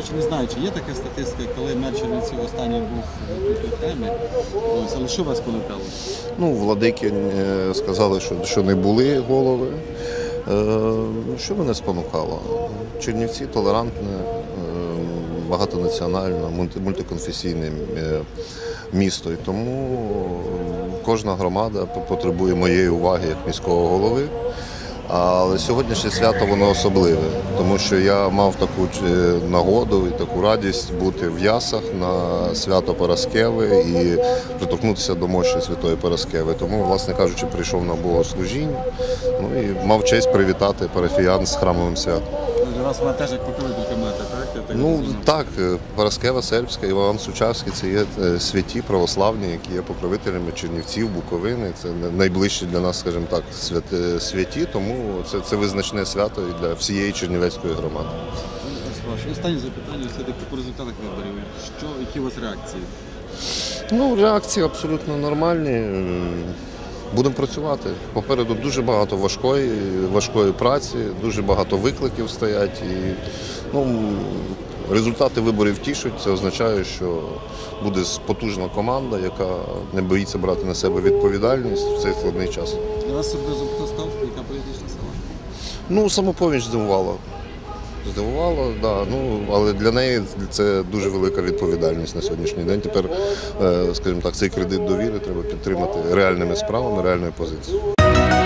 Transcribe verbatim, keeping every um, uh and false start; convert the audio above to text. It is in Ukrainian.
чи не знаю, чи є така статистика, коли мер Чернівців останній був тут у темі. Ось, але що вас спонукало? Ну, владики е, сказали, що, що не були голови. Е, Що мене спонукало? Чернівці толерантне, е, багатонаціональне, мульти- мультиконфесійне е, місто. І тому кожна громада потребує моєї уваги як міського голови. Але сьогоднішнє свято воно особливе, тому що я мав таку е, нагоду і таку радість бути в Ясах на свято Параскеви і приторкнутися до мощі Святої Параскеви. Тому, власне кажучи, прийшов на богослужіння, ну і мав честь привітати парафіян з храмовим святом. Для вас вона теж як покровителька мати, так? Я так Ну розумію. так, Параскева Сербська, Іван Сучавський – це є е, святі православні, які є покровителями Чернівців, Буковини. Це найближчі для нас, скажімо так, свят- святі, тому це, це визначне свято і для всієї Чернівецької громади. Ось останнє запитання все-таки по результатах виборів. Що, які у вас реакції? Ну, реакції абсолютно нормальні. Е, Будемо працювати. Попереду дуже багато важкої, важкої праці, дуже багато викликів стоять. І, ну, результати виборів тішуть. Це означає, що буде потужна команда, яка не боїться брати на себе відповідальність в цей складний час. Для вас сюрпризом хто став? Яка політична сила? Ну, Самопоміч здивувала. Здивувало, да. Ну, але для неї це дуже велика відповідальність на сьогоднішній день. Тепер, е, скажімо так, цей кредит довіри треба підтримати реальними справами, реальною позицією.